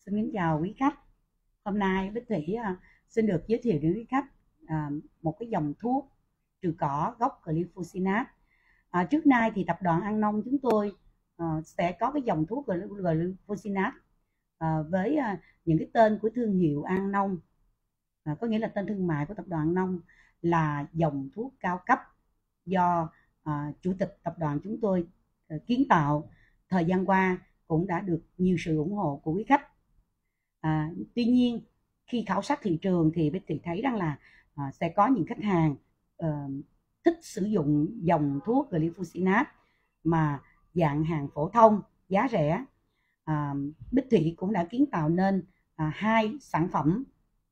Xin kính chào quý khách. Hôm nay Bích Thủy xin được giới thiệu đến quý khách một cái dòng thuốc trừ cỏ gốc Glyphosate. Trước nay thì tập đoàn An Nông chúng tôi sẽ có cái dòng thuốc Glyphosate với những cái tên của thương hiệu An Nông, có nghĩa là tên thương mại của tập đoàn An Nông là dòng thuốc cao cấp do chủ tịch tập đoàn chúng tôi kiến tạo. Thời gian qua cũng đã được nhiều sự ủng hộ của quý khách. Tuy nhiên khi khảo sát thị trường thì Bích Thị thấy rằng là sẽ có những khách hàng thích sử dụng dòng thuốc Glyphosate mà dạng hàng phổ thông giá rẻ. Bích Thị cũng đã kiến tạo nên hai sản phẩm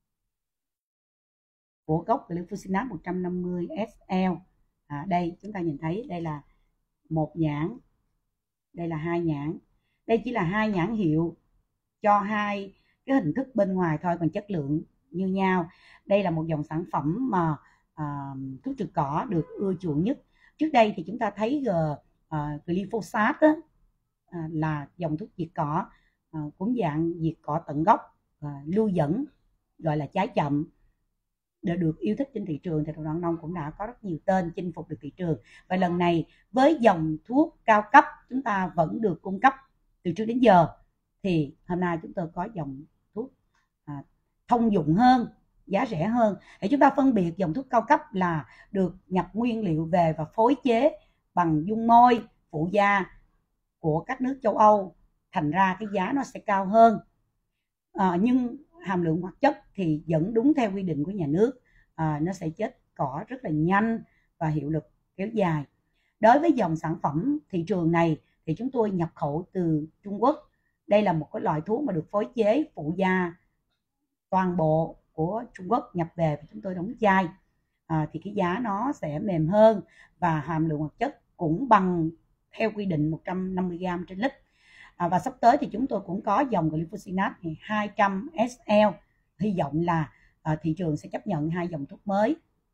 của gốc Glyphosate 150 SL. Đây chúng ta nhìn thấy đây là một nhãn, đây là hai nhãn. Đây chỉ là hai nhãn hiệu cho hai cái hình thức bên ngoài thôi, còn chất lượng như nhau. Đây là một dòng sản phẩm mà thuốc trừ cỏ được ưa chuộng nhất. Trước đây thì chúng ta thấy glyphosate là dòng thuốc diệt cỏ, cũng dạng diệt cỏ tận gốc, lưu dẫn, gọi là trái chậm, để được yêu thích trên thị trường. Thì tập đoàn An Nông cũng đã có rất nhiều tên chinh phục được thị trường. Và lần này với dòng thuốc cao cấp chúng ta vẫn được cung cấp từ trước đến giờ, thì hôm nay chúng tôi có dòng thuốc thông dụng hơn, giá rẻ hơn. Để chúng ta phân biệt dòng thuốc cao cấp là được nhập nguyên liệu về và phối chế bằng dung môi phụ gia của các nước châu Âu, thành ra cái giá nó sẽ cao hơn. Nhưng hàm lượng hoạt chất thì vẫn đúng theo quy định của nhà nước, nó sẽ chết cỏ rất là nhanh và hiệu lực kéo dài. Đối với dòng sản phẩm thị trường này thì chúng tôi nhập khẩu từ Trung Quốc. Đây là một cái loại thuốc mà được phối chế phụ gia toàn bộ của Trung Quốc nhập về và chúng tôi đóng chai, thì cái giá nó sẽ mềm hơn và hàm lượng hoạt chất cũng bằng theo quy định 150g trên lít. Và sắp tới thì chúng tôi cũng có dòng Glyphosate 200 SL. Hy vọng là thị trường sẽ chấp nhận hai dòng thuốc mới,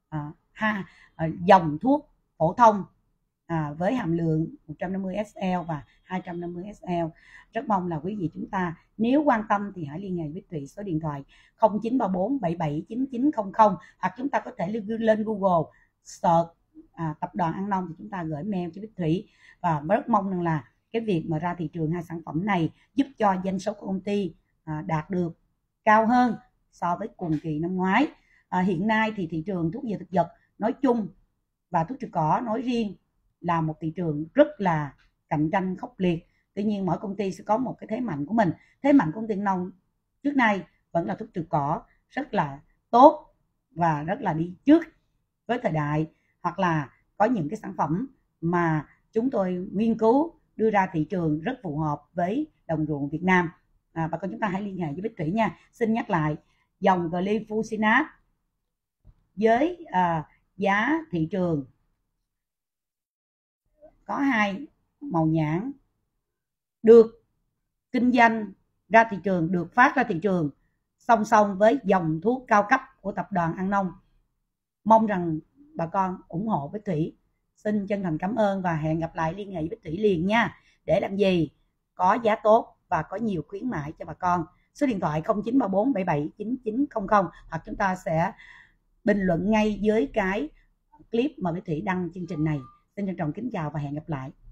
dòng thuốc phổ thông với hàm lượng 150 SL và 250 SL. Rất mong là quý vị chúng ta nếu quan tâm thì hãy liên hệ với Thủy số điện thoại 0934 779900, hoặc chúng ta có thể lên Google search tập đoàn An Nông thì chúng ta gửi mail cho Bích Thủy. Và rất mong rằng là cái việc mà ra thị trường hai sản phẩm này giúp cho doanh số của công ty đạt được cao hơn so với cùng kỳ năm ngoái. Hiện nay thì thị trường thuốc diệt thực vật nói chung và thuốc trừ cỏ nói riêng là một thị trường rất là cạnh tranh khốc liệt. Tuy nhiên mỗi công ty sẽ có một cái thế mạnh của mình. Thế mạnh của công ty An Nông trước nay vẫn là thuốc trừ cỏ rất là tốt và rất là đi trước với thời đại, hoặc là có những cái sản phẩm mà chúng tôi nghiên cứu đưa ra thị trường rất phù hợp với đồng ruộng Việt Nam. Bà con chúng ta hãy liên hệ với Bích Thủy nha. Xin nhắc lại, dòng Glyphosate với giá thị trường có hai màu nhãn, được kinh doanh ra thị trường, được phát ra thị trường song song với dòng thuốc cao cấp của tập đoàn An Nông. Mong rằng bà con ủng hộ Bích Thủy. Xin chân thành cảm ơn và hẹn gặp lại, liên hệ với Bích Thủy liền nha. Để làm gì? Có giá tốt và có nhiều khuyến mãi cho bà con. Số điện thoại 0934 779900, hoặc chúng ta sẽ bình luận ngay dưới cái clip mà Bích Thủy đăng chương trình này. Xin trân trọng kính chào và hẹn gặp lại.